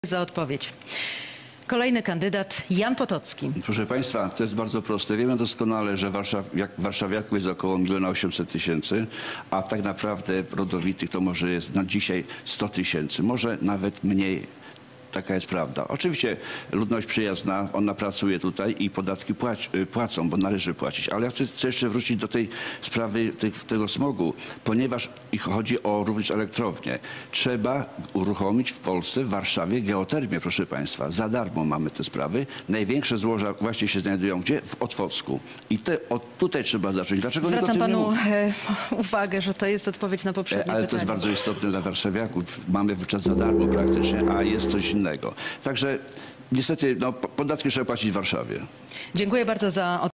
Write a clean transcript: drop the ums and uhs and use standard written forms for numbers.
Za odpowiedź. Kolejny kandydat, Jan Potocki. Proszę Państwa, to jest bardzo proste. Wiemy doskonale, że warszawiaków jest około 1 800 000, a tak naprawdę rodowitych to może jest na dzisiaj 100 000, może nawet mniej. Taka jest prawda. Oczywiście ludność przyjazna, ona pracuje tutaj i podatki płacą, bo należy płacić. Ale ja chcę jeszcze wrócić do tej sprawy tego smogu, ponieważ chodzi o również elektrownię. Trzeba uruchomić w Polsce, w Warszawie geotermię, proszę Państwa. Za darmo mamy te sprawy. Największe złoża właśnie się znajdują gdzie? W Otwocku. I tutaj trzeba zacząć. Dlaczego Zwracam panu uwagę, że to jest odpowiedź na poprzednie pytanie. Ale to jest bardzo istotne dla warszawiaków. Mamy wówczas za darmo praktycznie, a jest coś innego. Także niestety podatki trzeba płacić w Warszawie. Dziękuję bardzo za